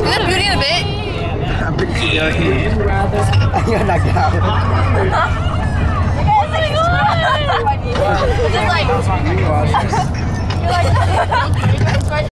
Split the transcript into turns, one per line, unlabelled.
that Beauty and the Bit?
I'm pretty sure you're here. I got knocked out.
Oh my god! Just like...